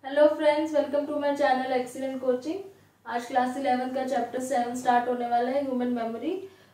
Hello friends, welcome to my channel excellent coaching. आज class 11 का chapter 7 start होने वाला है, ह्यूमन मेमोरी।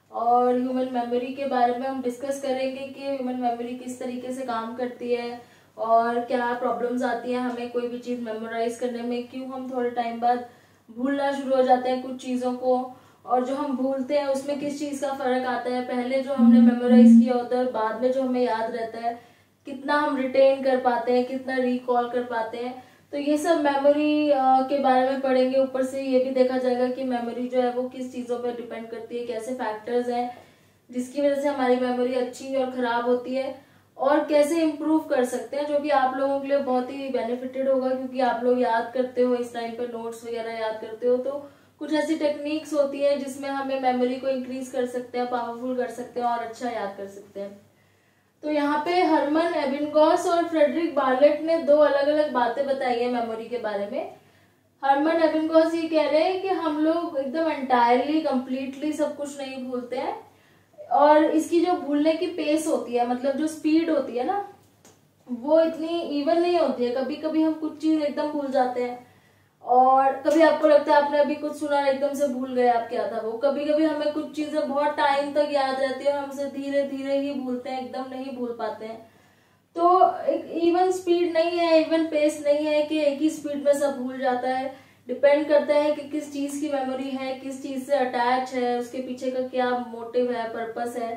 और ह्यूमन मेमोरी के बारे में हम डिस्कस करेंगे कि ह्यूमन मेमोरी किस तरीके से काम करती है और क्या प्रॉब्लम्स आती हैं हमें कोई भी चीज़ मेमोराइज करने में, क्यों हम थोड़े टाइम बाद भूलना शुरू हो जाते हैं कुछ चीज़ों को, और जो हम भूलते हैं उसमें किस चीज़ का फ़र्क आता है, पहले जो हमने मेमोराइज किया होता है और बाद में जो हमें याद रहता है, कितना हम रिटेन कर पाते हैं, कितना रिकॉल कर पाते हैं। तो ये सब मेमोरी के बारे में पढ़ेंगे। ऊपर से ये भी देखा जाएगा कि मेमोरी जो है वो किस चीज़ों पर डिपेंड करती है, कैसे फैक्टर्स हैं जिसकी वजह से हमारी मेमोरी अच्छी और ख़राब होती है, और कैसे इम्प्रूव कर सकते हैं, जो कि आप लोगों के लिए बहुत ही बेनिफिटेड होगा क्योंकि आप लोग याद करते हो, इस टाइम पर नोट्स वगैरह याद करते हो। तो कुछ ऐसी टेक्निक्स होती है जिसमें हमें मेमोरी को इंक्रीज कर सकते हैं, पावरफुल कर सकते हैं और अच्छा याद कर सकते हैं। तो यहाँ पे हरमन एबिंगहॉस और फ्रेडरिक बार्लेट ने दो अलग अलग बातें बताई है मेमोरी के बारे में। हरमन एबिंगहॉस ये कह रहे हैं कि हम लोग एकदम एंटायरली कंप्लीटली सब कुछ नहीं भूलते हैं, और इसकी जो भूलने की पेस होती है, मतलब जो स्पीड होती है ना, वो इतनी इवन नहीं होती है। कभी कभी हम कुछ चीज एकदम भूल जाते हैं, और कभी आपको लगता है आपने अभी कुछ सुना एकदम से भूल गए आप क्या था वो। कभी कभी हमें कुछ चीजें बहुत टाइम तक याद रहती है, हम उसे धीरे धीरे ही भूलते हैं, एकदम नहीं भूल पाते हैं। तो एक इवन स्पीड नहीं है, इवन पेस नहीं है कि एक ही स्पीड में सब भूल जाता है। डिपेंड करता है कि किस चीज की मेमोरी है, किस चीज से अटैच है, उसके पीछे का क्या मोटिव है, पर्पस है।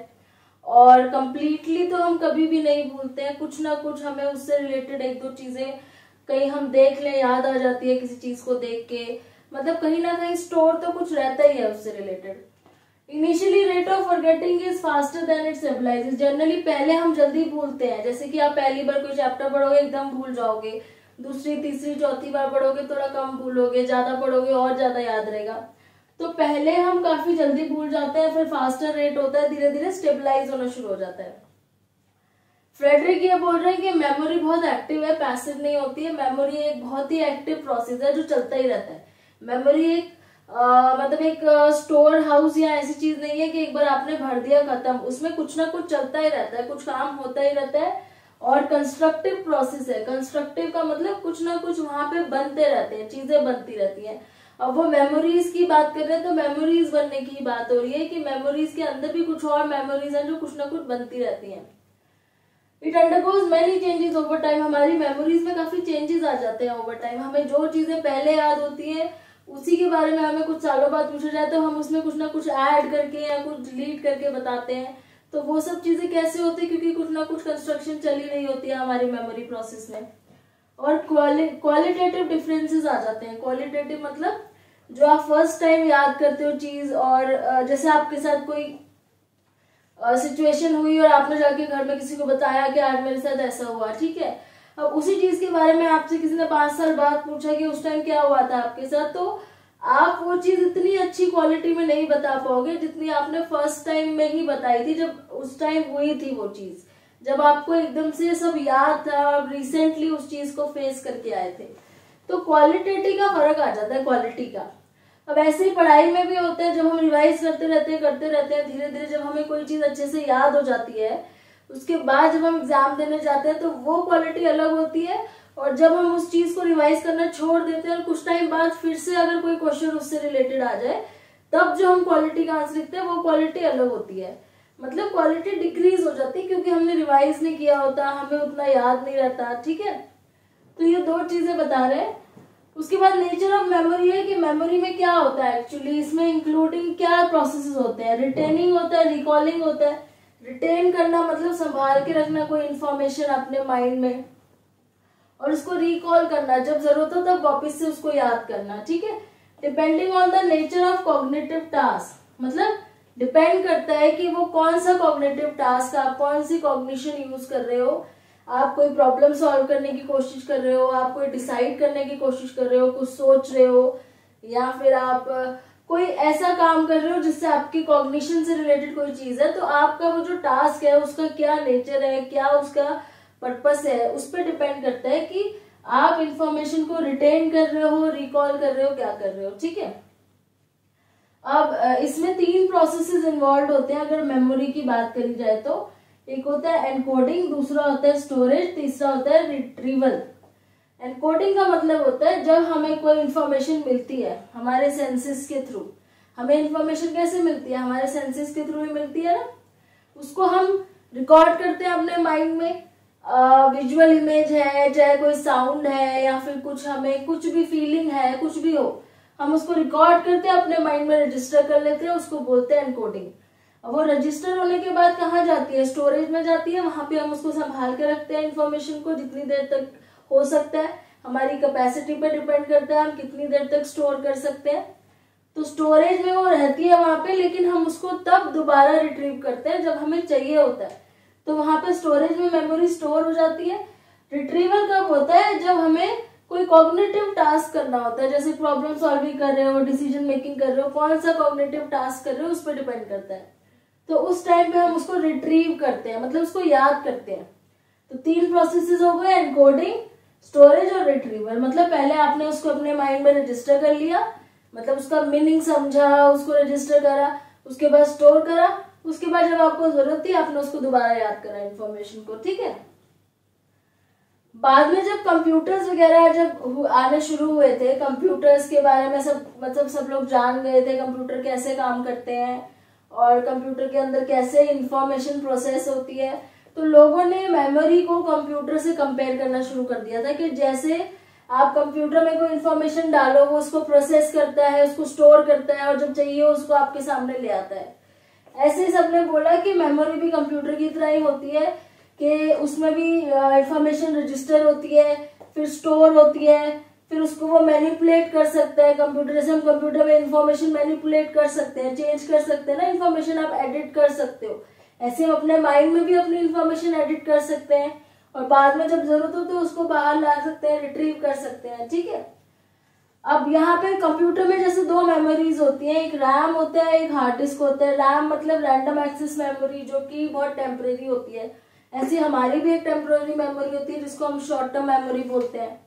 और कंप्लीटली तो हम कभी भी नहीं भूलते हैं, कुछ ना कुछ हमें उससे रिलेटेड एक दो चीजें कहीं हम देख लें याद आ जाती है, किसी चीज को देख के, मतलब कहीं ना कहीं स्टोर तो कुछ रहता ही है उससे related. Initially rate of forgetting is faster than it stabilises. Generally पहले हम जल्दी भूलते हैं, जैसे कि आप पहली बार कोई चैप्टर पढ़ोगे एकदम भूल जाओगे, दूसरी तीसरी चौथी बार पढ़ोगे थोड़ा कम भूलोगे, ज्यादा पढ़ोगे और ज्यादा याद रहेगा। तो पहले हम काफी जल्दी भूल जाते हैं, फिर फास्टर रेट होता है, धीरे धीरे स्टेबलाइज होना शुरू हो जाता है। फ्रेडरिक ये बोल रहे हैं कि मेमोरी बहुत एक्टिव है, पैसिव नहीं होती है। मेमोरी एक बहुत ही एक्टिव प्रोसेस है जो चलता ही रहता है। मेमोरी एक मतलब एक स्टोर हाउस या ऐसी चीज नहीं है कि एक बार आपने भर दिया खत्म, उसमें कुछ ना कुछ चलता ही रहता है, कुछ काम होता ही रहता है। और कंस्ट्रक्टिव प्रोसेस है। कंस्ट्रक्टिव का मतलब कुछ ना कुछ वहां पे बनते रहते हैं, चीजें बनती रहती हैं। अब वो मेमोरीज की बात कर रहे हैं तो मेमोरीज बनने की बात हो रही है कि मेमोरीज के अंदर भी कुछ और मेमोरीज हैं जो कुछ ना कुछ बनती रहती हैं। It undergoes many changes over time. हमारी मेमोरीज में काफी चेंजेस आ जाते हैं ओवर टाइम। हमें जो चीजें पहले याद होती है उसी के बारे में हमें कुछ सालों बाद पूछा जाए तो हम उसमें कुछ ना कुछ ऐड करके या कुछ डिलीट करके बताते हैं। तो वो सब चीजें कैसे होती है, क्योंकि कुछ ना कुछ कंस्ट्रक्शन चली रही होती है हमारी मेमोरी प्रोसेस में। और क्वालिटेटिव डिफरेंसेस आ जाते हैं। क्वालिटेटिव मतलब जो आप फर्स्ट टाइम याद करते हो चीज, और जैसे आपके साथ कोई सिचुएशन हुई और आपने जाके घर में किसी को बताया कि आज मेरे साथ ऐसा हुआ, ठीक है। अब उसी चीज के बारे में आपसे किसी ने 5 साल बाद पूछा कि उस टाइम क्या हुआ था आपके साथ, तो आप वो चीज इतनी अच्छी क्वालिटी में नहीं बता पाओगे जितनी आपने फर्स्ट टाइम में ही बताई थी, जब उस टाइम हुई थी वो चीज, जब आपको एकदम से सब याद था और रिसेंटली उस चीज को फेस करके आए थे। तो क्वालिटेटिव का फर्क आ जाता है, क्वालिटी का। अब ऐसे ही पढ़ाई में भी होता है, जब हम रिवाइज करते रहते हैं धीरे धीरे जब हमें कोई चीज अच्छे से याद हो जाती है, उसके बाद जब हम एग्जाम देने जाते हैं तो वो क्वालिटी अलग होती है। और जब हम उस चीज को रिवाइज करना छोड़ देते हैं और कुछ टाइम बाद फिर से अगर कोई क्वेश्चन उससे रिलेटेड आ जाए, तब जो हम क्वालिटी का आंसर लिखते हैं वो क्वालिटी अलग होती है। मतलब क्वालिटी डिक्रीज हो जाती है क्योंकि हमने रिवाइज नहीं किया होता, हमें उतना याद नहीं रहता, ठीक है। तो ये दो चीजें बता रहे हैं। उसके बाद नेचर ऑफ मेमोरी है कि मेमोरी में क्या होता है एक्चुअली, इसमें इंक्लूडिंग क्या प्रोसेसेस होते हैं। रिटेनिंग होता है, रिकॉलिंग होता है। रिटेन करना मतलब संभाल के रखना कोई इंफॉर्मेशन अपने माइंड में, और उसको रिकॉल करना जब जरूरत हो तब वापस से उसको याद करना, ठीक है। Depending on the nature of cognitive task, मतलब डिपेंड करता है कि वो कौन सा कॉग्निटिव टास्क, आप कौन सी कॉग्निशन यूज कर रहे हो। आप कोई प्रॉब्लम सॉल्व करने की कोशिश कर रहे हो, आप कोई डिसाइड करने की कोशिश कर रहे हो, कुछ सोच रहे हो, या फिर आप कोई ऐसा काम कर रहे हो जिससे आपकी कॉग्निशन से रिलेटेड कोई चीज है, तो आपका वो जो टास्क है उसका क्या नेचर है, क्या उसका पर्पस है, उस पर डिपेंड करता है कि आप इंफॉर्मेशन को रिटेन कर रहे हो, रिकॉल कर रहे हो, क्या कर रहे हो, ठीक है। अब इसमें 3 प्रोसेसेस इन्वॉल्व होते हैं अगर मेमोरी की बात करी जाए तो। एक होता है एनकोडिंग, दूसरा होता है स्टोरेज, तीसरा होता है रिट्रीवल। एनकोडिंग का मतलब होता है जब हमें कोई इंफॉर्मेशन मिलती है हमारे सेंसेस के थ्रू। हमें इंफॉर्मेशन कैसे मिलती है? हमारे सेंसेस के थ्रू ही मिलती है ना। उसको हम रिकॉर्ड करते हैं अपने माइंड में। विजुअल इमेज है, चाहे कोई साउंड है, या फिर कुछ हमें कुछ भी फीलिंग है, कुछ भी हो, हम उसको रिकॉर्ड करते हैं, अपने माइंड में रजिस्टर कर लेते हैं, उसको बोलते हैं एनकोडिंग। वो रजिस्टर होने के बाद कहाँ जाती है? स्टोरेज में जाती है। वहां पे हम उसको संभाल के रखते हैं इन्फॉर्मेशन को, जितनी देर तक हो सकता है। हमारी कैपेसिटी पे डिपेंड करता है हम कितनी देर तक स्टोर कर सकते हैं। तो स्टोरेज में वो रहती है वहां पे, लेकिन हम उसको तब दोबारा रिट्रीव करते हैं जब हमें चाहिए होता है। तो वहां पे स्टोरेज में मेमोरी स्टोर हो जाती है। रिट्रीवल कब होता है? जब हमें कोई कॉग्निटिव टास्क करना होता है, जैसे प्रॉब्लम सॉल्विंग कर रहे हो, डिसीजन मेकिंग कर रहे हो, कौन सा कॉग्निटिव टास्क कर रहे हो उस पर डिपेंड करता है। तो उस टाइम पे हम उसको रिट्रीव करते हैं, मतलब उसको याद करते हैं। तो 3 प्रोसेसेस हो गए, एनकोडिंग, स्टोरेज और रिट्रीवल। मतलब पहले आपने उसको अपने माइंड में रजिस्टर कर लिया, मतलब उसका मीनिंग समझा, उसको रजिस्टर करा, उसके बाद स्टोर करा, उसके बाद जब आपको जरूरत थी आपने उसको दोबारा याद करा इन्फॉर्मेशन को। ठीक है। बाद में जब कंप्यूटर्स वगैरह जब आने शुरू हुए थे, कंप्यूटर्स के बारे में सब लोग जान गए थे कंप्यूटर कैसे काम करते हैं और कंप्यूटर के अंदर कैसे इंफॉर्मेशन प्रोसेस होती है, तो लोगों ने मेमोरी को कंप्यूटर से कंपेयर करना शुरू कर दिया था कि जैसे आप कंप्यूटर में कोई इंफॉर्मेशन डालो, वो उसको प्रोसेस करता है, उसको स्टोर करता है और जब चाहिए उसको आपके सामने ले आता है। ऐसे सबने बोला कि मेमोरी भी कंप्यूटर की तरह ही होती है, कि उसमें भी इंफॉर्मेशन रजिस्टर होती है, फिर स्टोर होती है, फिर उसको वो मैनिपुलेट कर सकता है कंप्यूटर। जैसे हम कंप्यूटर में इंफॉर्मेशन मैनिपुलेट कर सकते हैं, चेंज कर सकते हैं ना, इंफॉर्मेशन आप एडिट कर सकते हो, ऐसे हम अपने माइंड में भी अपनी इंफॉर्मेशन एडिट कर सकते हैं और बाद में जब जरूरत हो तो उसको बाहर ला सकते हैं, रिट्रीव कर सकते हैं। ठीक है। अब यहाँ पे कंप्यूटर में जैसे 2 मेमोरीज होती हैं, एक रैम होता है, एक हार्ड डिस्क होता है। रैम मतलब रैंडम एक्सेस मेमोरी, जो कि बहुत टेम्परेरी होती है। ऐसी हमारी भी एक टेम्परेरी मेमोरी होती है जिसको हम शॉर्ट टर्म मेमोरी बोलते हैं,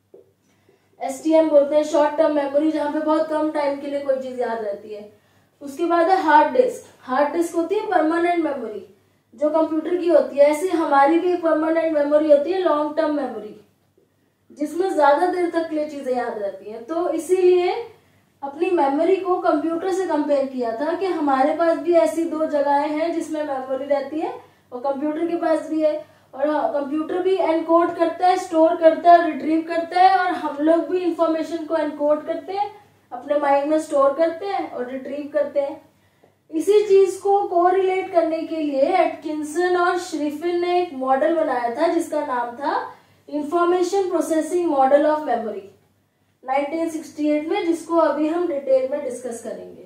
STM बोलते हैं, शॉर्ट टर्म मेमोरी, जहाँ पे बहुत कम टाइम के लिए कोई चीज याद रहती है। उसके बाद है हार्ड डिस्क। हार्ड डिस्क होती है परमानेंट मेमोरी, जो कंप्यूटर की होती है। ऐसे हमारी भी परमानेंट मेमोरी होती है, लॉन्ग टर्म मेमोरी, जिसमें ज्यादा देर तक के लिए चीजें याद रहती हैं। तो इसीलिए अपनी मेमोरी को कंप्यूटर से कंपेयर किया था कि हमारे पास भी ऐसी 2 जगहें हैं जिसमें मेमोरी रहती है और कंप्यूटर के पास भी है। और कंप्यूटर भी एनकोड करता है, स्टोर करता है, रिट्रीव करता है, और हम लोग भी इंफॉर्मेशन को एनकोड करते हैं, अपने माइंड में स्टोर करते हैं और रिट्रीव करते हैं। इसी चीज को कोरिलेट करने के लिए एटकिंसन और श्रिफिन ने एक मॉडल बनाया था जिसका नाम था information processing model of memory 1968 में, जिसको अभी हम डिटेल में डिस्कस करेंगे।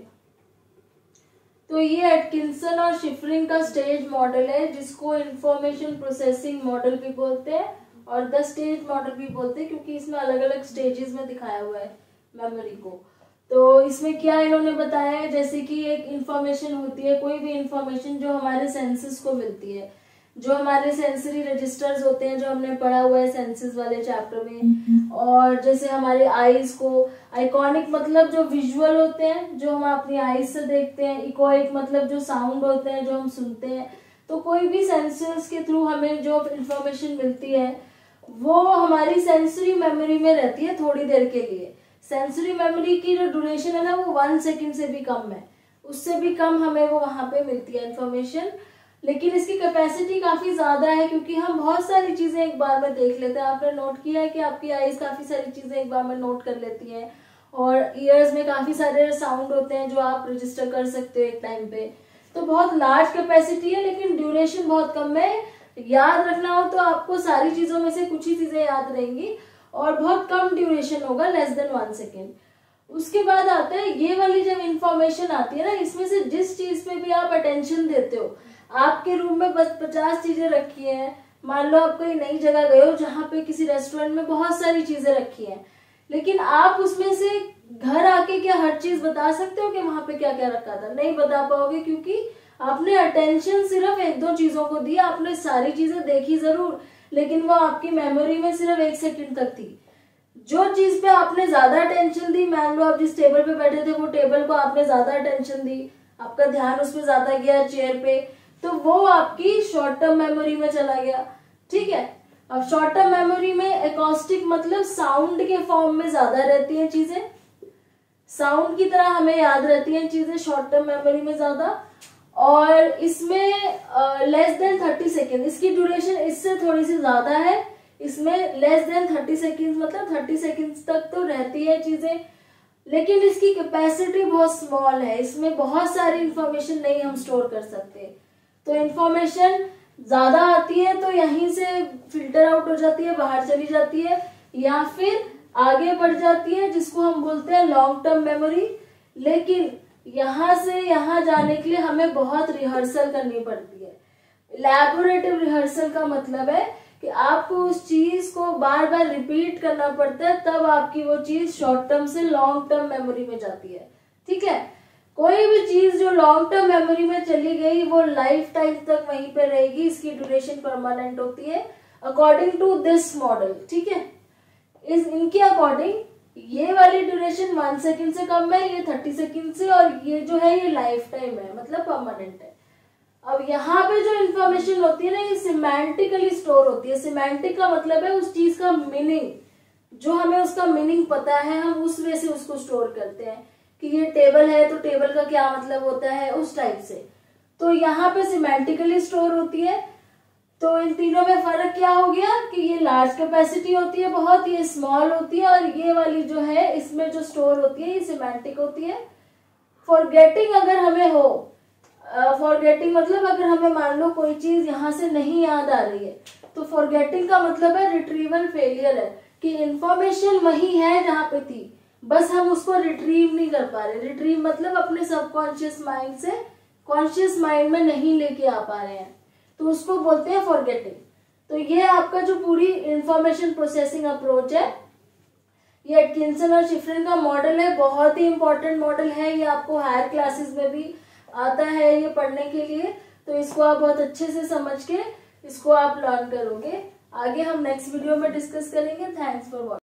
तो ये एटकिंसन और शिफरिन का स्टेज मॉडल है, जिसको इंफॉर्मेशन प्रोसेसिंग मॉडल भी बोलते हैं और द स्टेज मॉडल भी बोलते हैं, क्योंकि इसमें अलग अलग स्टेजेस में दिखाया हुआ है मेमोरी को। तो इसमें क्या इन्होंने बताया है, जैसे कि एक इंफॉर्मेशन होती है, कोई भी इंफॉर्मेशन जो हमारे सेंसेस को मिलती है, जो हमारे सेंसरी रजिस्टर्स होते हैं, जो हमने पढ़ा हुआ है सेंसेस वाले चैप्टर में। और जैसे हमारे आईज को, आइकॉनिक मतलब जो विजुअल होते हैं, जो हम अपनी आईज से देखते हैं, इकोइक मतलब जो साउंड होते हैं, जो हम सुनते हैं। तो कोई भी सेंसर्स के थ्रू हमें जो इंफॉर्मेशन मिलती है वो हमारी सेंसरी मेमोरी में रहती है थोड़ी देर के लिए। सेंसरी मेमोरी की जो ड्यूरेशन है ना, वो 1 सेकेंड से भी कम है, उससे भी कम हमें वो वहां पे मिलती है इंफॉर्मेशन। लेकिन इसकी कैपेसिटी काफी ज्यादा है, क्योंकि हम बहुत सारी चीजें एक बार में देख लेते हैं। आपने नोट किया है कि आपकी आईज काफी सारी चीजें एक बार में नोट कर लेती हैं, और ईयर्स में काफी सारे साउंड होते हैं जो आप रजिस्टर कर सकते हो एक टाइम पे। तो बहुत लार्ज कैपेसिटी है, लेकिन ड्यूरेशन बहुत कम है। याद रखना हो तो आपको सारी चीजों में से कुछ ही चीजें याद रहेंगी, और बहुत कम ड्यूरेशन होगा, लेस देन 1 सेकेंड। उसके बाद आता है ये वाली जब इंफॉर्मेशन आती है ना, इसमें से जिस चीज पे भी आप अटेंशन देते हो, आपके रूम में बस 50 चीजें रखी हैं, मान लो आप कोई नई जगह गए हो जहाँ पे किसी रेस्टोरेंट में बहुत सारी चीजें रखी हैं, लेकिन आप उसमें से घर आके क्या हर चीज बता सकते हो कि वहां पे क्या क्या रखा था? नहीं बता पाओगे, क्योंकि आपने अटेंशन सिर्फ 1-2 चीजों को दी। आपने सारी चीजें देखी जरूर, लेकिन वो आपकी मेमोरी में सिर्फ 1 सेकंड तक थी। जो चीज पे आपने ज्यादा अटेंशन दी, मान लो आप जिस टेबल पे बैठे थे वो टेबल को आपने ज्यादा अटेंशन दी, आपका ध्यान उसमें ज्यादा गया चेयर पे, तो वो आपकी शॉर्ट टर्म मेमोरी में चला गया। ठीक है। अब शॉर्ट टर्म मेमोरी में एकॉस्टिक मतलब साउंड के फॉर्म में ज्यादा रहती हैं चीजें, साउंड की तरह हमें याद रहती हैं चीजें शॉर्ट टर्म मेमोरी में ज्यादा। और इसमें लेस देन 30 सेकेंड, इसकी ड्यूरेशन इससे थोड़ी सी ज्यादा है, इसमें लेस देन 30 सेकेंड मतलब 30 सेकेंड तक तो रहती है चीजें, लेकिन इसकी कैपेसिटी बहुत स्मॉल है, इसमें बहुत सारी इंफॉर्मेशन नहीं हम स्टोर कर सकते। तो इंफॉर्मेशन ज्यादा आती है तो यहीं से फिल्टर आउट हो जाती है, बाहर चली जाती है, या फिर आगे बढ़ जाती है जिसको हम बोलते हैं लॉन्ग टर्म मेमोरी। लेकिन यहाँ से यहाँ जाने के लिए हमें बहुत रिहर्सल करनी पड़ती है। इलैबोरेटिव रिहर्सल का मतलब है कि आपको उस चीज को बार बार रिपीट करना पड़ता है, तब आपकी वो चीज शॉर्ट टर्म से लॉन्ग टर्म मेमोरी में जाती है। ठीक है, कोई भी चीज जो लॉन्ग टर्म मेमोरी में चली गई वो लाइफ टाइम तक वहीं पे रहेगी, इसकी ड्यूरेशन परमानेंट होती है अकॉर्डिंग टू दिस मॉडल। ठीक है, इनके अकॉर्डिंग ये वाली ड्यूरेशन 1 सेकेंड से कम है, ये 30 सेकेंड से, और ये जो है ये लाइफ टाइम है मतलब परमानेंट है। अब यहाँ पे जो इन्फॉर्मेशन होती है ना, ये सिमेंटिकली स्टोर होती है। सिमेंटिक का मतलब है उस चीज का मीनिंग, जो हमें उसका मीनिंग पता है हम उस वे से उसको स्टोर करते हैं कि ये टेबल है तो टेबल का क्या मतलब होता है, उस टाइप से। तो यहाँ पे सिमेंटिकली स्टोर होती है। तो इन तीनों में फर्क क्या हो गया कि ये लार्ज कैपेसिटी होती है बहुत, ये स्मॉल होती है, और ये वाली जो है इसमें जो स्टोर होती है ये सिमेंटिक होती है। फॉरगेटिंग अगर हमें हो, फॉरगेटिंग मतलब अगर हमें मान लो कोई चीज यहाँ से नहीं याद आ रही है, तो फॉरगेटिंग का मतलब है रिट्रीवल फेलियर है, कि इंफॉर्मेशन वही है जहाँ पे थी, बस हम उसको रिट्रीव नहीं कर पा रहे। रिट्रीव मतलब अपने सबकॉन्शियस माइंड से कॉन्शियस माइंड में नहीं लेके आ पा रहे हैं, तो उसको बोलते हैं फॉरगेटिंग। तो ये आपका जो पूरी इंफॉर्मेशन प्रोसेसिंग अप्रोच है, ये एटकिंसन और शिफ्रिन का मॉडल है, बहुत ही इंपॉर्टेंट मॉडल है। ये आपको हायर क्लासेस में भी आता है ये पढ़ने के लिए, तो इसको आप बहुत अच्छे से समझ के इसको आप लर्न करोगे। आगे हम नेक्स्ट वीडियो में डिस्कस करेंगे। Thanks for watching.